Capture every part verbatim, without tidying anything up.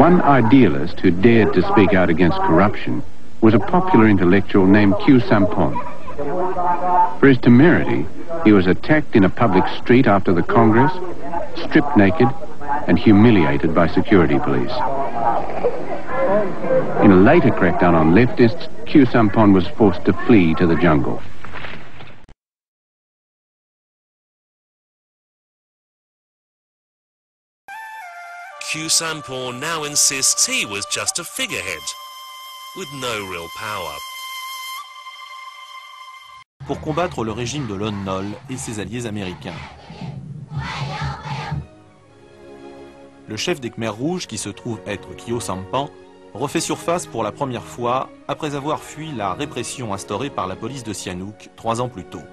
One idealist who dared to speak out against corruption was a popular intellectual named Khieu. For his temerity, he was attacked in a public street after the Congress, stripped naked and humiliated by security police. In a later crackdown on leftists, Khieu was forced to flee to the jungle. Khieu now insists he was just a figurehead, with no real power. Pour combattre le régime de Lon Nol et ses alliés américains. Le chef des Khmers rouges, qui se trouve être Khieu Samphan, refait surface pour la première fois après avoir fui la répression instaurée par la police de Sihanouk trois ans plus tôt.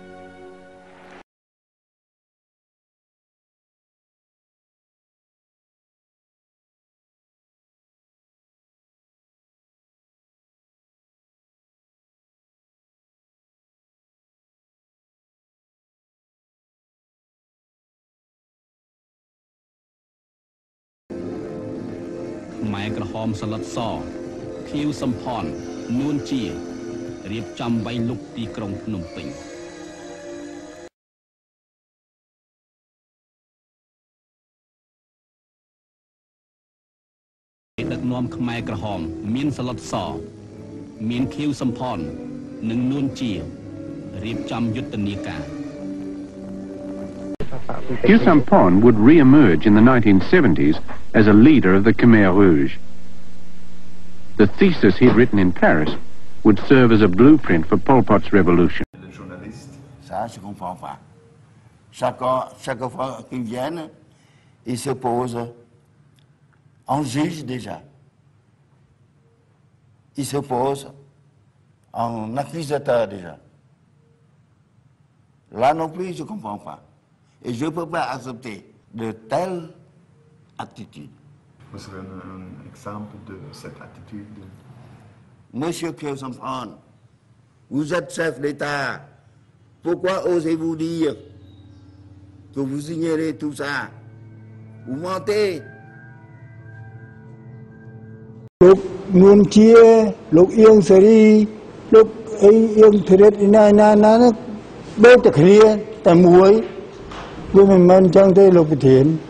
Khmerក្រហមសឡុតស Khieu Samphan នួនជារៀបចំវាយលុកទីក្រុងភ្នំពេញដឹកនាំខ្មែរក្រហមមានសឡុតសមាន Khieu Samphan និងនួនជារៀបចំយុទ្ធនាការ Khieu would re-emerge in the nineteen seventies as a leader of the Khmer Rouge. The thesis he'd written in Paris would serve as a blueprint for Pol Pot's revolution. Ça, je ne comprends pas. Chaque, chaque fois qu'ils viennent, ils se posent en juge déjà. Ils se posent en accusateur déjà. Là non plus, je ne comprends pas. Et je ne peux pas accepter de telles attitudes. Vous avez un, un exemple de cette attitude? Monsieur Khieu Samphan, vous êtes chef d'État. Pourquoi osez-vous dire que vous ignorez tout ça? Vous mentez. Lúc Nguồn Chia, lúc Yên Seri, lúc Yên Thiệt na na na nó bê tạc ria, tại muối. Vì mình mang trong tay lục thiện.